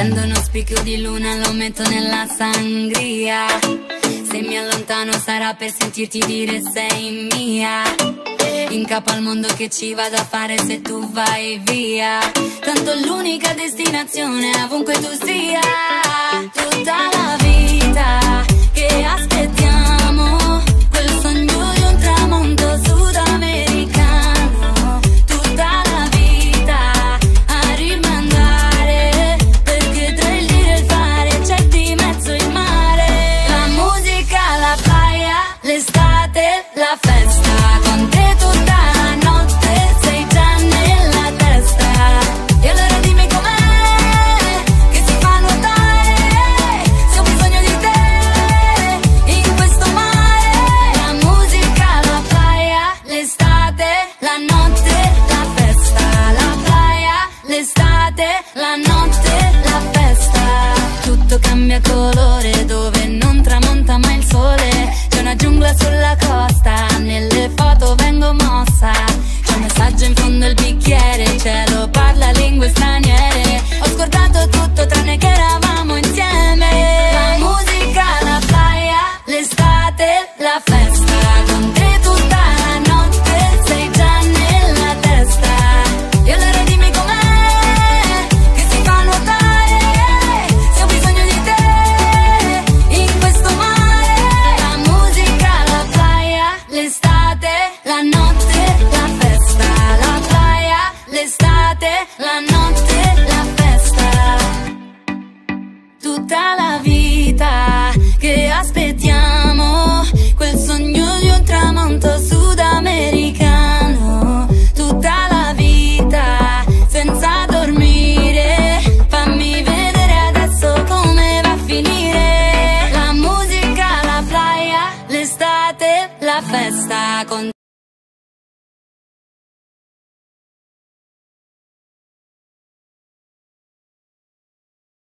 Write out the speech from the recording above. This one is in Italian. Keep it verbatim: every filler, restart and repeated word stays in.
Prendo uno spicchio di luna, lo metto nella sangria. Se mi allontano sarà per sentirti dire sei mia. In capo al mondo che ci vado a fare se tu vai via. Tanto l'unica destinazione è ovunque tu sia. Tutta la vita che aspettiamo, quel sogno di un tramonto sudamericano. Tutta la vita a rimandare, perché tra il dire e il fare c'è di mezzo il mare. La musica, la playa, l'estate, la festa. Con te tutta la notte sei già nella testa. E allora dimmi com'è che si fa a nuotare, se ho bisogno di te in questo mare. La musica, la playa, l'estate, la notte, la festa. La playa, l'estate, la notte, la festa. Tutto cambia colore dove non tramonta mai il sole. C'è una giungla sulla costa, nelle foto vengo mossa. C'è un messaggio in fondo al bicchiere, il cielo parla lingue straniere. Ho scordato tutto tranne che eravamo insieme. La musica, la playa, l'estate, la festa. Con te tutta la notte sei già nella testa. E allora dimmi com'è che si fa a nuotare, se ho bisogno di te in questo mare. La musica, la playa, l'estate, la notte, la festa. La playa, l'estate, la notte, la festa. Tutta la vita che aspettiamo, quel sogno di un tramonto sudamericano. Tutta la vita senza dormire, fammi vedere adesso come va a finire. La musica, la playa, l'estate, la festa. Con